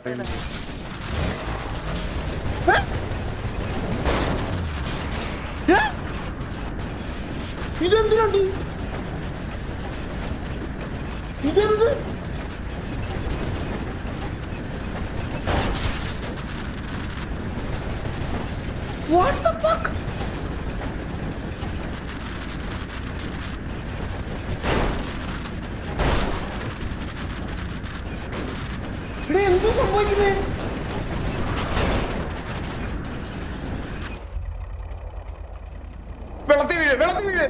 ഇതെന്തിനാണ് ഇതെന്ത് What the fuck? ഇവിടെ എന്തോ സംഭവിക്കുന്നേ? വെള്ളത്തിൽ വീഴ്, വെള്ളത്തിൽ വീഴ്.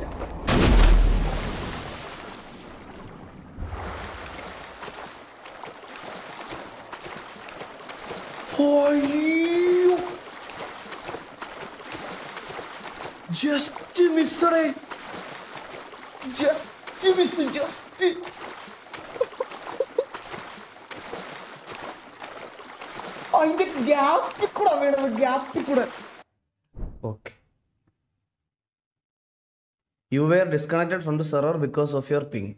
ജസ്റ്റ് മിസ്സടേ, ജസ്റ്റ് മിസ്, ജസ്റ്റ്. അതിന്റെ ഗ്യാപ്പിൽ കൂടെ വീണത്, ഗ്യാപ്പിൽ കൂടെ. Okay, you were disconnected from the server because of your ping.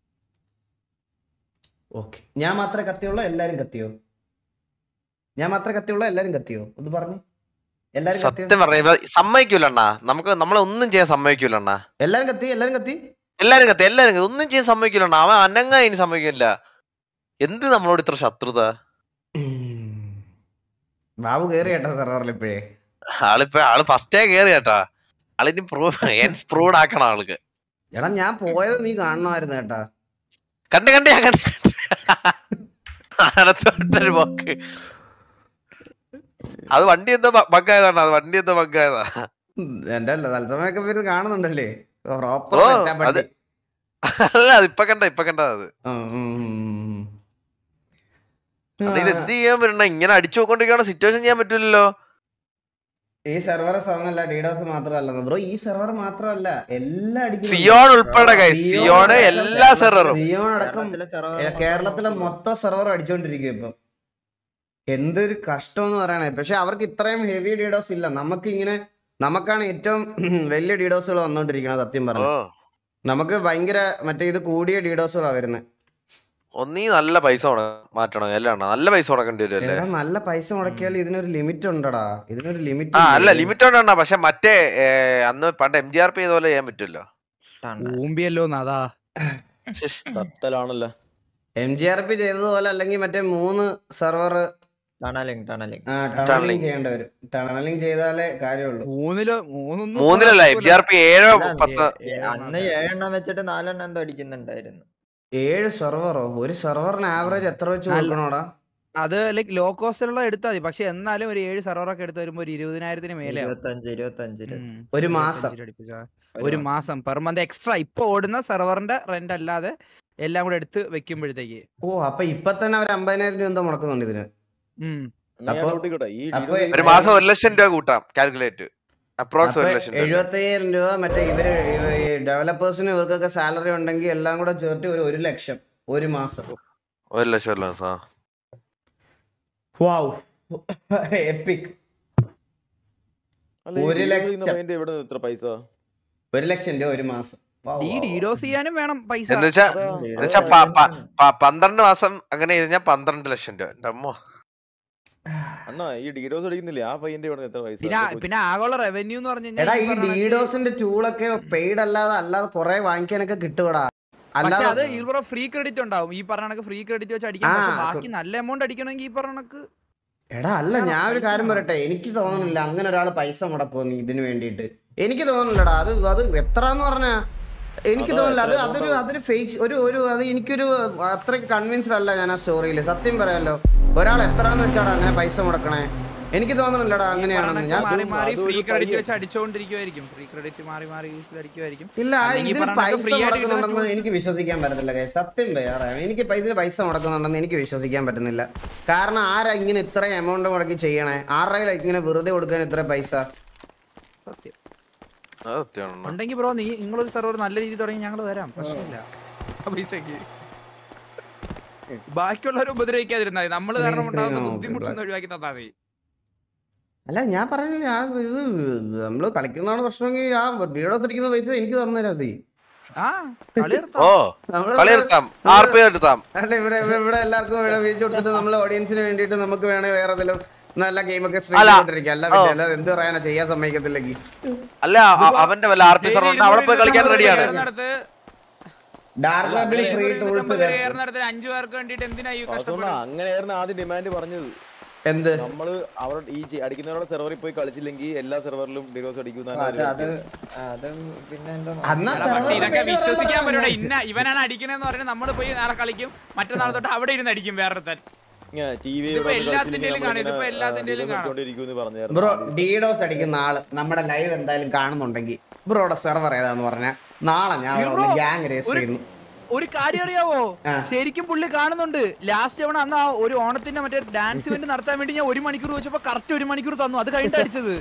Okay, ഞാൻ മാത്രമേ കത്തിയുള്ളൂ, എല്ലാരും കത്തിയോ? ഞാൻ മാത്രമേ കത്തിയുള്ളൂ, എല്ലാരും കത്തിയോ? ഒന്ന് പറഞ്ഞു. സത്യം പറഞ്ഞ സമ്മതിക്കൂലണ്ണാ, നമുക്ക് നമ്മളെ ഒന്നും ചെയ്യാൻ സമ്മതിക്കൂലണ്ണാ. എല്ലാരും കത്തി, എല്ലാരും കത്തി, എല്ലാരും കത്തി, എല്ലാരും കത്തി, ഒന്നും ചെയ്യാൻ സമ്മതിക്കൂലണ്ണാ. അവൻ അനങ്ങാ ഇനി സമ്മതിക്കില്ല. എന്ത് നമ്മളോട് ഇത്ര ശത്രുത? ബാബു കേറി കേട്ടാ സെർവറിൽ ഇപ്പോഴേ. ആള് ഫസ്റ്റേ കേറി കേട്ടാ. ആളിനി പ്രൂവ്ഡ് ആക്കണം ആൾക്ക്. എടാ ഞാൻ പോയത് നീ കാണണമായിരുന്നു കേട്ടാ. കണ്ട് ഞാൻ കണ്ട് അനത്തോട്ടൊരു പോക്ക്. അത് വണ്ടി എന്തോ ബഗ്ഗായതാണ്, അത് വണ്ടി എന്തോ ബഗ്ഗായതാ. എന്റെ തത്സമയൊക്കെ പേര് കാണുന്നുണ്ടല്ലേ? അല്ല അതിപ്പൊ കണ്ടത് അത്. ഇത് എന്ത് ചെയ്യാൻ പറ്റണ? ഇങ്ങനെ അടിച്ചു നോക്കൊണ്ടിരിക്കുകയാണ്, സിറ്റുവേഷൻ ചെയ്യാൻ പറ്റൂലല്ലോ. ഈ സെർവർ സോങ് അല്ല, ഡീഡോസ് മാത്രമല്ല ബ്രോ, ഈ സെർവർ മാത്രമല്ല എല്ലാ സിയോൺ ഉൾപ്പെടെ, സിയോണ് എല്ലാ സെർവറും, സിയോൺ അടക്കം കേരളത്തിലെ മൊത്തം സെർവർ അടിച്ചോണ്ടിരിക്കും ഇപ്പം. എന്തൊരു കഷ്ടം എന്ന് പറയണേ. പക്ഷെ അവർക്ക് ഇത്രയും ഹെവി ഡീഡോസ് ഇല്ല. നമുക്കാണ് ഏറ്റവും വലിയ ഡീഡോസുകൾ വന്നോണ്ടിരിക്കുന്നത്. സത്യം പറഞ്ഞു നമുക്ക് ഭയങ്കര മറ്റേ ഇത് കൂടിയ ഡീഡോസുകളാണ് വരുന്നത്. ഒന്നീ നല്ല പൈസ മാറ്റണം, എല്ലാം നല്ല പൈസ മുടക്കേണ്ടി വരും അല്ലേ? നല്ല പൈസ മുടക്കിയാൽ ഇതിനൊരു ലിമിറ്റ് ഉണ്ടടാ, ഇതിനൊരു ലിമിറ്റ്. അല്ല ലിമിറ്റ് ഉണ്ടോ? പക്ഷെ മറ്റേ അന്ന് പണ്ട് MGRP ചെയ്ത പോലെ ചെയ്യാൻ പറ്റുമല്ലോ. MGRP ചെയ്തതുപോലെ അല്ലെങ്കിൽ മറ്റേ 3 സെർവർ ടണലിംഗ് ചെയ്യേണ്ടി വരും. ടണലിംഗ് ചെയ്താലേ കാര്യമുള്ളൂ. 3-ലല്ല MGRP 7-10 അന്ന് 7 വെച്ചിട്ട് 4 എന്തോ അടിക്കുന്നുണ്ടായിരുന്നു. 7 സെർവറോ? ഒരു സെർവറിന് ആവറേജ് എത്ര വെച്ച് കൊടുക്കണോടാ? അത് ലൈക് ലോ കോസ്റ്റിലുള്ള എടുത്താൽ മതി. പക്ഷെ എന്നാലും ഒരു 7 സെർവറൊക്കെ എടുത്ത് വരുമ്പോ 20,000 മേലെ 25 ഒരു മാസം പെർ മന്ത് എക്സ്ട്രാ. ഇപ്പൊ ഓടുന്ന സെർവറിന്റെ റെന്റ് അല്ലാതെ എല്ലാം കൂടെ എടുത്ത് വെക്കുമ്പോഴത്തേക്ക്. ഓ, അപ്പൊ ഇപ്പൊ തന്നെ അവർ 50,000 രൂപ എന്തോ മുടക്കുന്നുണ്ട് ഇതിന്. ഒരു മാസം 1 ലക്ഷം രൂപ കൂട്ടാം കാൽക്കുലേറ്റ്. അപ്രോക്സ് 1 ലക്ഷം 75,000 രൂപ. മറ്റേ ഇവര് ഡെവലപ്പേഴ്സിന് ഇവർക്കൊക്കെ സാലറി ഉണ്ടെങ്കിൽ എല്ലാം കൂടെ ചേർത്ത് ഒരു 1 ലക്ഷം ഒരു മാസം. 1 ലക്ഷം. Wow, EPIC. 1 ലക്ഷം എത്ര പൈസ? 1 ലക്ഷം രൂപ ഒരു മാസം. ഡീഡോസ് ചെയ്യാനും വേണം പൈസ. 12 മാസം അങ്ങനെ 12 ലക്ഷം രൂപ. എന്റെ അമ്മോ, അണ്ണാ ഈ ഡീഡോസ് അടിക്കുന്നില്ലേ ആ പയ്യന്റെ എത്ര പൈസ? പിന്നെ ആഗോള റവന്യൂ എന്ന് പറഞ്ഞു കഴിഞ്ഞാൽ ഈ ഡീഡോസിന്റെ ടൂളൊക്കെ പെയ്ഡ് അല്ലാതെ കുറെ വാങ്ങിക്കാനൊക്കെ കിട്ടുവടാ. പക്ഷെ അത് ഇവിടെ ഫ്രീ ക്രെഡിറ്റ് ഉണ്ടാവും. ഈ പറഞ്ഞ ഫ്രീ ക്രെഡിറ്റ് വെച്ച് അടിക്കാം. പക്ഷെ ബാക്കി നല്ല എമൗണ്ട് അടിക്കണമെങ്കിൽ ഈ പറഞ്ഞ എടാ അല്ല, ഞാൻ ഒരു കാര്യം പറയട്ടെ, എനിക്ക് തോന്നുന്നില്ല അങ്ങനെ ഒരാൾ പൈസ മുടക്കുമെന്ന് ഇതിന് വേണ്ടിയിട്ട്. എനിക്ക് തോന്നുന്നില്ലടാ. അത് എത്രന്ന് പറഞ്ഞാ എനിക്ക് തോന്നില്ല. അതൊരു ഫേക്ക് അത് എനിക്കൊരു അത്രയ്ക്ക് കൺവിൻസ്ഡ് അല്ല ഞാൻ ആ സ്റ്റോറിയിൽ. സത്യം പറയാലോ, ഒരാൾ എത്രാന്ന് വെച്ചാടാ അങ്ങനെ പൈസ മുടക്കണേ? എനിക്ക് തോന്നുന്നില്ലടാ അങ്ങനെയാണെന്ന്. ഞാൻ ഇല്ല, ഇതിൽ പൈസ മുടക്കുന്നുണ്ടെന്ന് എനിക്ക് വിശ്വസിക്കാൻ പറ്റത്തില്ല. സത്യം പറയാം, എനിക്ക് ഇതിൽ പൈസ മുടക്കുന്നുണ്ടെന്ന് എനിക്ക് വിശ്വസിക്കാൻ പറ്റുന്നില്ല. കാരണം ആരാ ഇങ്ങനെ ഇത്ര എമൗണ്ട് മുടക്കി ചെയ്യണേ? ആരുടെ ഇങ്ങനെ വെറുതെ കൊടുക്കാൻ ഇത്ര പൈസ? സത്യം ഉണ്ടെങ്കിൽ ബ്രോ, നിങ്ങളൊരു സെർവർ നല്ല രീതിയിൽ തുടങ്ങി ഞങ്ങൾ വരാം, പ്രശ്നമില്ല. പൈസക്ക് ബാക്കിയുള്ളവരെ ഉപദ്രവിക്കാതിരുന്നാൽ നമ്മൾ കാരണം ഉണ്ടാകുന്ന ബുദ്ധിമുട്ടൊന്നും ഒഴിവാക്കി തന്നാൽ മതി. അല്ല ഞാൻ പറഞ്ഞില്ല, ഇത് നമ്മള് കളിക്കുന്നതാണ് പ്രശ്നമെങ്കിൽ ആ ഡീഡോസ് അടിക്കുന്ന പൈസ എനിക്ക് തന്നേരാ മതി. ആ കളി ഓ കളി എടുത്താം RP എടുത്താം. അല്ല ഇവിടെ എല്ലാവർക്കും വീഡിയോ കൊടുത്തിട്ട് നമ്മളെ ഓഡിയൻസിന് വേണ്ടിട്ട് നമുക്ക് വേണേ വേറെ ഏതെങ്കിലും നല്ല ഗെയിമൊക്കെ സ്ട്രീമിട്ടിരിക്കാം. അല്ല എന്ത് പറയാനാ ചെയ്യാൻ സമ്മതിക്കത്തില്ലെങ്കിൽ. അല്ല അവന്റെ വല്ല RP സർവർ അവിടെ പോയി കളിക്കാൻ റെഡിയാണ്. ഡാർക്ക് വെബിൽ ഫ്രീ ടൂൾസ് 5 പേർക്ക് വേണ്ടിട്ട് എന്തിനാ ഈ അങ്ങനെയായിരുന്നു ആദ്യം ഡിമാൻഡ് പറഞ്ഞത്. എന്ത് നമ്മള് അവരുടെ ഈ അടിക്കുന്നവരുടെ സെർവറിൽ പോയി കളിച്ചില്ലെങ്കിൽ എല്ലാ സെർവറിലും ഡിഡോസ് അടിക്കും. ഇതൊക്കെ വിശ്വസിക്കാൻ പറ്റൂല. ഇവനാണ് അടിക്കണെന്ന് പറഞ്ഞാൽ നമ്മള് പോയി നാളെ കളിക്കും, മറ്റന്നാൾ തൊട്ട് അവിടെ ഇരുന്ന് അടിക്കും വേറെ തന്നെ. ബ്രോ ഡീഡോസ് അടിക്കുന്ന ആള് നമ്മുടെ ലൈവ് എന്തായാലും കാണുന്നുണ്ടെങ്കിൽ ബ്രോയുടെ സെർവർ ഏതാന്ന് പറഞ്ഞാൽ നാളെ ഞാൻ ഗ്യാങ് രേസ് ചെയ്യുന്നു. ഒരു കാര്യം അറിയാവോ, ശരിക്കും പുള്ളി കാണുന്നുണ്ട്. ലാസ്റ്റ് തവണ അന്ന് ഒരു ഓണത്തിന്റെ മറ്റേ ഡാൻസ് ഇവന്റ് നടത്താൻ വേണ്ടി ഞാൻ 1 മണിക്കൂർ വെച്ചപ്പോ കറക്റ്റ് 1 മണിക്കൂർ തന്നു. അത് കഴിഞ്ഞിട്ട് അടിച്ചത്.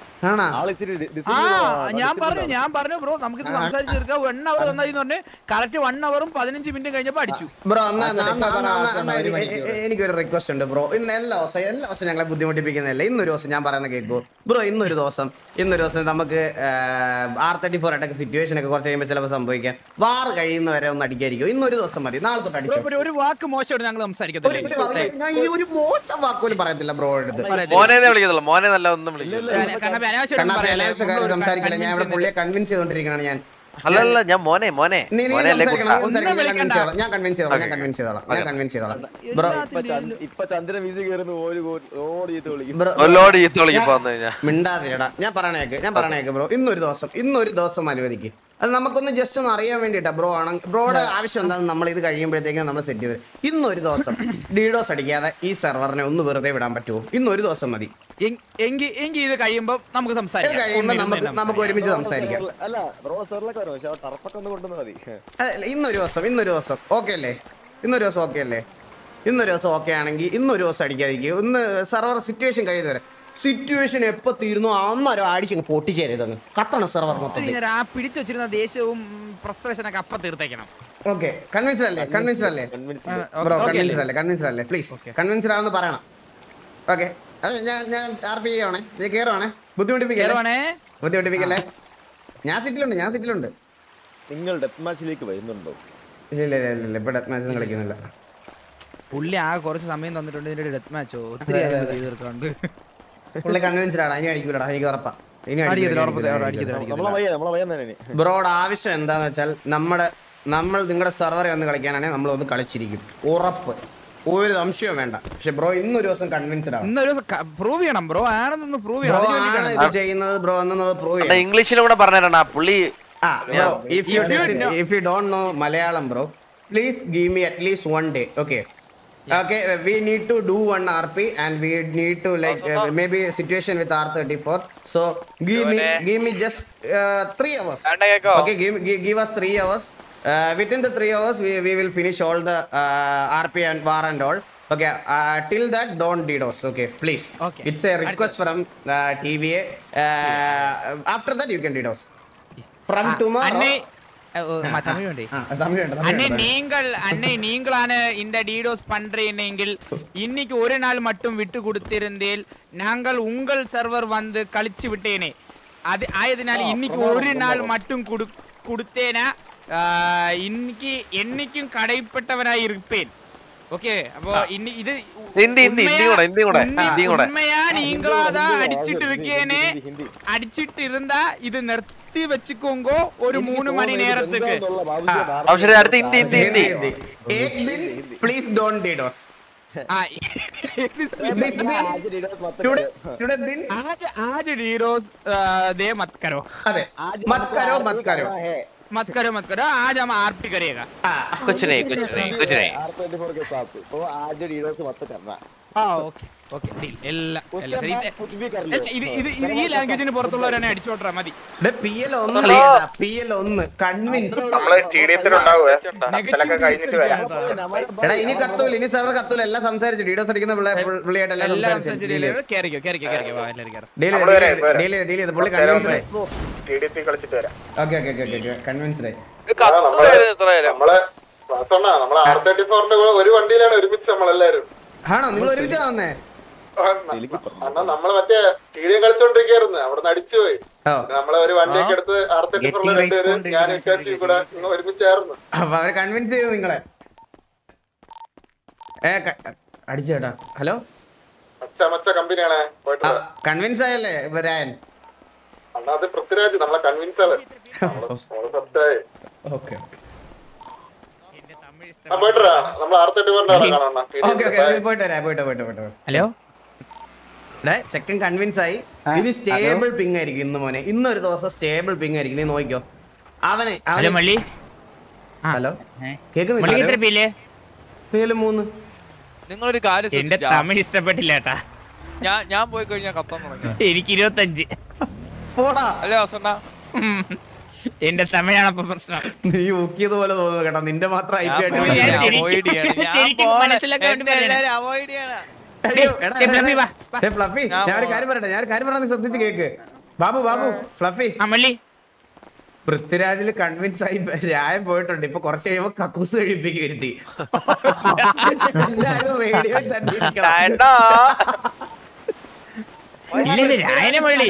ഞാൻ പറഞ്ഞു ബ്രോ നമുക്ക് സംസാരിച്ച് തീർക്കാം. 1 അവർ തന്നതെന്ന് പറഞ്ഞ് കറക്റ്റ് 1 അവറും 15 മിനിറ്റും കഴിഞ്ഞപ്പോ അടിച്ചു. ബ്രോ എനിക്കൊരു റിക്വസ്റ്റ് ഉണ്ട് ബ്രോ. ഇന്ന് എല്ലാ ദിവസം ഞങ്ങളെ ബുദ്ധിമുട്ടിപ്പിക്കുന്നില്ല. ഇന്നൊരു ദിവസം ഞാൻ പറയുന്ന കേൾക്കൂ ബ്രോ. ഇന്നൊരു ദിവസം നമുക്ക് R34 അറ്റാക്ക് സിറ്റുവേഷൻ ഒക്കെ കുറച്ച് കഴിയുമ്പോൾ ചിലപ്പോൾ സംഭവിക്കാം. വാർ കഴിയുന്നവരെ ഒന്ന് അടിക്കായിരിക്കും. ഇന്നൊരു ദിവസം മതി. നാളെ തൊട്ട് അടിച്ചു. ഒരു വാക്ക് മോശമായിട്ട് ഞങ്ങൾ സംസാരിക്കത്തില്ല. ഒരു മോശം വാക്കുപോലും പറയത്തില്ല ബ്രോ എടുത്ത്. മോനെ നല്ല ഒന്നും വിളിക്കില്ല. സംസാരിക്കില്ല. ഞാൻ ഇവിടെ പുള്ളിയെ കൺവിൻസ് ചെയ്തോണ്ടിരിക്കണാണ്. ഞാൻ അല്ലല്ല ഞാൻ മോനെ ഞാൻ കൺവിൻസ് ചെയ്തോളാം ബ്രോ. ഇപ്പൊ ചന്ദ്ര മ്യൂസിക് മിണ്ടാതിരടാ. ഞാൻ പറയണേക്ക് ബ്രോ. ഇന്നൊരു ദിവസം അനുവദിക്ക്. അത് നമുക്കൊന്ന് ജസ്റ്റ് ഒന്ന് അറിയാൻ വേണ്ടിട്ടാ ബ്രോ. ബ്രോയുടെ ആവശ്യം എന്താണെന്ന് നമ്മൾ ഇത് കഴിയുമ്പോഴത്തേക്കും നമ്മൾ സെറ്റ് ചെയ്ത് ഇന്നൊരു ദിവസം ഡീഡോസ് അടിക്കാതെ ഈ സെർവറിനെ ഒന്ന് വെറുതെ വിടാൻ പറ്റുമോ? ഇന്നൊരു ദിവസം മതി. എങ്കിൽ ഇത് കഴിയുമ്പോ നമുക്ക് നമുക്ക് ഒരുമിച്ച് സംസാരിക്കാം. ഇന്നൊരു ദിവസം ഓക്കെ അല്ലേ? ഇന്നൊരു ദിവസം ഓക്കെ ആണെങ്കിൽ ഇന്നൊരു ദിവസം അടിക്കാതിരിക്കും. ഒന്ന് സെർവർ സിറ്റുവേഷൻ കഴിയുന്നവരെ. സിറ്റുവേഷൻ എപ്പോ തീരുന്നു അന്നേരം അടിച്ചങ്ങ് പൊട്ടിച്ചേരുന്നത് കത്തണം സെർവർ മൊത്തം. പിടിച്ചു വെച്ചിരുന്ന ദേഷ്യവും ഫ്രസ്ട്രേഷനൊക്കെ അപ്പൊ തീർത്തേക്കണം. ഓക്കെ കൺവിൻസ്ഡ് അല്ലേ ബ്രോ? കൺവിൻസ്ഡ് അല്ലേ? പ്ലീസ് കൺവിൻസ്ഡ് ആണെന്ന് പറയണം. ഓക്കെ ഞാൻ RP ചെയ്യുവാണേ. ഞാൻ കേറുവാണേ. ബുദ്ധിമുട്ടിപ്പിക്കല്ലേ. ഞാൻ സിറ്റിലുണ്ട്. നിങ്ങൾ ഡെത്ത് മാച്ചിലേക്ക് വരുന്നുണ്ടോ? ഇല്ല ഇപ്പൊ ഡെത്ത് മാച്ച് ഒന്നും കളിക്കുന്നില്ല. പുള്ളി ആ കുറച്ച് സമയം തന്നിട്ടുണ്ട് ഇതിന്റെ ഡെത്ത് മാച്ചോ ഒത്തിരി തീർക്കാണ്ട്. പുള്ളി കൺവിൻസ്ഡ് ആണ്. ഇനി അടിക്കൂലടാ, എനിക്ക് ഉറപ്പാ. ബ്രോയുടെ ആവശ്യം എന്താന്ന് വെച്ചാൽ നമ്മൾ നിങ്ങളുടെ സെർവറിൽ വന്ന് കളിക്കാനാണെങ്കിൽ നമ്മൾ ഒന്ന് കളിച്ചിരിക്കും. ഉറപ്പ്, ഒരു സംശയവും വേണ്ട. പക്ഷെ ബ്രോ ഇന്നൊരു ദിവസം കൺവിൻസ്ഡ് ആണ്. പ്രൂവ് ചെയ്യണം ബ്രോ. ആണെന്ന് പ്രൂവ് ചെയ്യുന്നത് ബ്രോ എന്നത് പ്രൂവ് ചെയ്യണം. ഇംഗ്ലീഷിലൂടെ പറഞ്ഞാ പുള്ളി. If you don't know Malayalam bro, please give me at least 1 day. Okay. We need to do one RP and we need to maybe a situation with R34. So give me just 3 hours. Okay, give us 3 hours. Within the 3 hours we will finish all the RP and war and all. Okay, till that don't DDoS. Okay, please. Okay. It's a request from TVA. After that you can DDoS. From tomorrow. நீங்களான இந்த டிடோஸ் பண்றீங்க இன்னைக்கு ஒரு நாள் மட்டும் விட்டு கொடுத்திருந்தேன் நாங்கள் உங்கள் server வந்து கழிச்சு விட்டேனே அது ஆயதனால இன்னைக்கு ஒரு நாள் மட்டும் கொடுத்தேனா இன்னைக்கு என்னைக்கும் கடைப்பட்டவனாய் இருப்பேன். ஓகே அப்போ இது உண்மையா நீங்களாதான் அடிச்சிட்டு இருக்கேனே அடிச்சிட்டு இருந்தா இது നിർത്തി വെച്ചുക്കോങ്കോ ഒരു 3 മണി നേരത്തേക്ക്. Please don't DDoS. आज DDoS दे मत करो. अरे मत करो. मत करो आज हम RP करेगा. कुछ नहीं R24 के साथ तो आज DDoS मत करना. ഓക്കെ ഡീൽ എല്ലാം ഈ ലാംഗ്വേജിന് പുറത്തുള്ളവരാണ് അടിച്ചോട്ടാ മതി. PL1 convince. ഇനി കത്തൂല, ഇനി സെർവർ കത്തൂല. എല്ലാം സംസാരിച്ചു ഡീഡോസ് അടിക്കുന്ന പുള്ളിയായിട്ട് എല്ലാം പുള്ളി കൺവിൻസ്ഡ് ആയി. ഓക്കെ കൺവിൻസ്ഡ് ആയി. നമ്മളെ R34 ഒരു വണ്ടിയിലാണ് ഒരുമിച്ച് നമ്മളെല്ലാരും. ആണോ നിങ്ങൾ ഒരുമിച്ചാ വന്നേ? അണ്ണാ നമ്മള് മറ്റേ സ്റ്റേഡിയം കളിച്ചോണ്ടിരിക്കായിരുന്നു അവിടെ നിന്ന് അടിച്ചുപോയി. ഓ നമ്മളെ ഒരു വണ്ടിയൊക്കെ എടുത്ത് R34 രണ്ടുപേര് ഞാൻ വിചാരിച്ചു കൂടെ ഒരുമിച്ചായിരുന്നു. അപ്പൊ അവരെ കൺവിൻസ് ചെയ്തു നിങ്ങളെ. അടിച്ചേട്ടാ. ഹലോ മച്ച കമ്പനിയാണേ പോയിട്ട് കൺവിൻസ് ആയല്ലേ വരാൻ? അണ്ണാ അത് പൃഥ്വിരാജ് നമ്മളെ കൺവിൻസ് ആണ്. സെറ്റായി. ഓക്കെ പോയിട്ടാ നമ്മൾ R34 കാണാം. പോയിട്ട് ഹലോ ചെക്കൻ കൺവിൻസ് ആയി. ഇത് സ്റ്റേബിൾ പിങ് ആയിരിക്കും ഇന്ന് മോനെ. ഇന്നൊരു ദിവസം സ്റ്റേബിൾ പിങ് ആയിരിക്കും. നീ നോക്കിക്കോ. അവനെ ഹലോ മള്ളി. ഹലോ മള്ളി കേക്കുന്നില്ല? എത്ര പേര്? പേര് 3. നിങ്ങളൊരു കാര്യം എന്റെ തമിഴ് ഇഷ്ടപ്പെട്ടില്ല കേട്ടാ. ഞാൻ പോയി കഴിഞ്ഞാൽ കത്താൻ തുടങ്ങി. എനിക്ക് 25. പോടാ. അല്ലേ വാസണ്ണ? എന്റെ തമിഴാണ് അപ്പൊ പ്രശ്നം. നീ ഊക്കിയത് പോലെ തോന്നുന്നു കേട്ടോ. നിന്റെ മാത്രം IP ആയിട്ട് ഞാൻ വിളിക്കുന്നത്. ശരിക്കും മനസ്സിലാക്കാൻ വേണ്ടി പറയണേ. അവോയ്ഡ് ചെയ്യണം. ഫ്ലഫി വാ, വാ. ഫ്ലഫി ഞാനൊരു കാര്യം പറയട്ടെ. നീ ശ്രദ്ധിച്ച് കേക്ക്. ബാബു ഫ്ലഫി ആ മള്ളി പൃഥ്വിരാജിൽ കൺവിൻസ് ആയി രായം പോയിട്ടുണ്ട്. ഇപ്പൊ കുറച്ച് കഴിയുമ്പോ കക്കൂസ് കഴിപ്പിക്കും ഇരുത്തി. റേഡിയോ തന്നെ ഇരിക്കണം. ഇല്ല രായനെ മള്ളി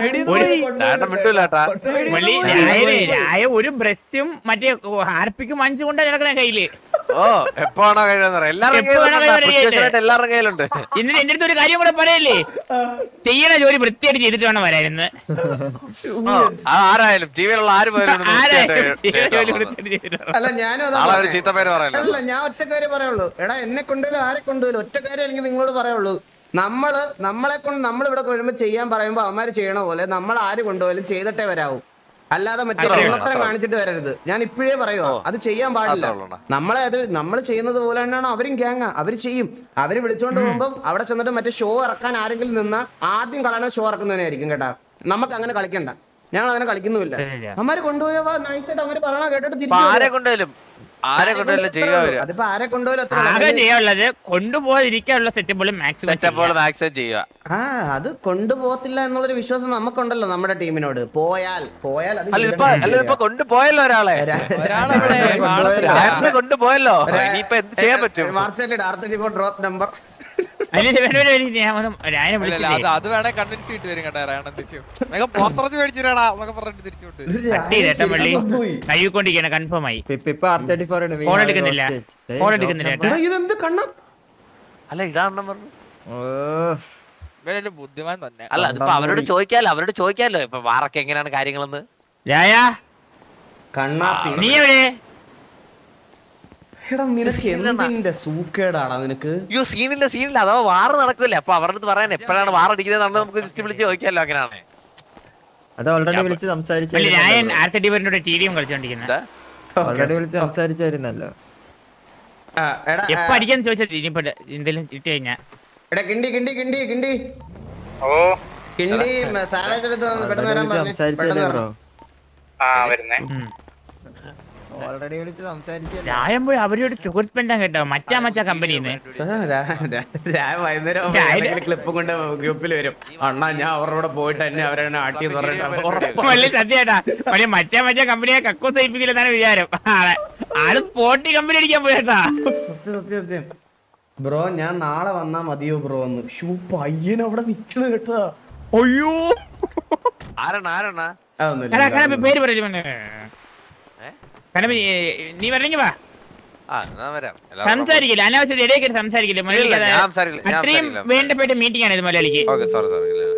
മള്ളി രായ ഒരു ബ്രഷും മറ്റേ ഹാർപ്പിക്കും മഞ്ചും കൊണ്ടാ കിടക്കണ കയ്യില്. ഓ എപ്പോഴാണോ കഴിയുന്ന എല്ലാവരുടെ കയ്യിലുണ്ട്. എന്നിട്ട് എന്റെ അടുത്ത് ഒരു കാര്യം കൂടെ പറയല്ലേ, ചെയ്യണ ജോലി വൃത്തിയായിട്ട് ചെയ്തിട്ട് വേണം വരായിരുന്നു. ആരായാലും ടിവിയിലുള്ള ആര് പോയാലും അല്ല ഞാനും ആളെ ചീത്ത പേര് പറയല്ലോ. അല്ല ഞാൻ ഒറ്റക്കാര്യം പറയുള്ളൂ. എടാ എന്നെ കൊണ്ടുപോലും ആരെ കൊണ്ടുപോലും ഒറ്റക്കാര്യം എനിക്ക് നിങ്ങളോട് പറയുള്ളൂ. നമ്മളെ കൊണ്ട് നമ്മളിവിടെ വരുമ്പോ ചെയ്യാൻ പറയുമ്പോ അവന്മാര് ചെയ്യണ പോലെ നമ്മൾ ആര് കൊണ്ടുപോയാലും ചെയ്തിട്ടേ വരാവൂ. അല്ലാതെ മറ്റേ വെള്ളത്തരം കാണിച്ചിട്ട് വരരുത്. ഞാൻ ഇപ്പോഴേ പറയുമോ, അത് ചെയ്യാൻ പാടില്ല. നമ്മൾ ചെയ്യുന്നത് പോലെ തന്നെയാണ് അവരും ഗ്യാങ്ങ. അവര് ചെയ്യും. അവര് വിളിച്ചോണ്ട് പോകുമ്പോ അവിടെ ചെന്നിട്ട് മറ്റേ ഷോ ഇറക്കാൻ ആരെങ്കിലും നിന്നാ ആദ്യം കളയണ ഷോ ഇറക്കുന്നവനായിരിക്കും കേട്ടാ. നമുക്ക് അങ്ങനെ കളിക്കണ്ട. ഞങ്ങൾ അങ്ങനെ കളിക്കുന്നുമില്ല. അവന്മാര് കൊണ്ടുപോയപ്പോ നൈസായിട്ട് അവര് പറയണ കേട്ടിട്ട് തിരിച്ചു അതിപ്പോ ആരെ കൊണ്ടുപോയാലും ചെയ്യാനുള്ളത് കൊണ്ടുപോകാതിരിക്കാനുള്ള സെറ്റപ്പുകൾ മാക്സിമം ചെയ്യുക. അത് കൊണ്ടുപോകത്തില്ല എന്നുള്ളൊരു വിശ്വാസം നമുക്കുണ്ടല്ലോ നമ്മുടെ ടീമിനോട്. പോയാൽ ഇപ്പൊ കൊണ്ടുപോയല്ലോ ഒരാളെ കൊണ്ടുപോയല്ലോ. ഇനിയിപ്പൊ എന്ത് ചെയ്യാൻ പറ്റും? ഡ്രോപ്പ് നമ്പർ അത് വേണേ കൺവിൻസ് ചെയ്തിട്ട് വരും കേട്ടോ. പുറത്തിറച്ച് മേടിച്ചിരാടാ എന്നൊക്കെ പറഞ്ഞിട്ട് തിരിച്ചോണ്ട് കഴിക്കൊണ്ടിരിക്കണ കൺഫേം ആയി. ഫോൺ എടുക്കുന്നില്ല. ഇതെന്ത് കണ്ണം? അല്ല ഇടാണെന്ന് പറഞ്ഞു. ബുദ്ധിമാൻ തന്നെ. അല്ല അതിപ്പോ അവരോട് ചോദിക്കാലോ ഇപ്പൊ വാറൊക്കെ എങ്ങനെയാണ് കാര്യങ്ങളെന്ന്. കണ്ണാപ്പി നീ എവിടെ? എടാ നിനക്ക് എന്തിന്റെ സൂക്കേടാണ് നിനക്ക്? സീനില്ല അഥവാ വാറ് നടക്കൂല്ലേ. അപ്പൊ അവരുടെ അടുത്ത് പറയാൻ എപ്പോഴാണ് വാറടിക്കുന്നത് നമുക്ക് ജസ്റ്റ് വിളിച്ച് ചോദിക്കാമല്ലോ. അങ്ങനെയാണ് അത് ഓൾറെഡി വിളിച്ച് സംസാരിച്ചായിരുന്നല്ലോ. എപ്പ അടിക്കാന്ന് ചോദിച്ചത് ഇനിയിപ്പോ എന്തെങ്കിലും ഇട്ട് കഴിഞ്ഞാ ഓൾറെഡി വിളിച്ച് സംസാരിച്ചു. രായം പോയി അവരോട് സുഹൃത്ത് ബന്ധം കേട്ടോ. മച്ചാ കമ്പനിന്ന് ക്ലിപ്പ് കൊണ്ട് ഗ്രൂപ്പിൽ വരും. അണ്ണാ ഞാൻ അവരോട് പോയിട്ട് തന്നെ അവരെ ആട്ടി സത്യേട്ടാ. പക്ഷെ മച്ചാ കമ്പനിയെ കക്കോ സഹിപ്പിക്കില്ലെന്നാണ് വിചാരം. ആള് സ്പോർട്ടി കമ്പനി അടിക്കാൻ പോയേട്ടാ. സത്യം ബ്രോ ഞാൻ നാളെ വന്നാ മതിയോ ബ്രോ എന്ന്. പയ്യൻ അവിടെ നിക്കണ കേട്ടാ. അയ്യോ പേര് പറയൂ. നീ വരണമെങ്കിൽ വാ. സംസാരിക്കില്ല അനാവശ്യം ഇടയിൽ സംസാരിക്കില്ല. അത്രയും വേണ്ടപ്പെട്ട മീറ്റിംഗ് ആണ് ഇത് മലയാളിക്ക്.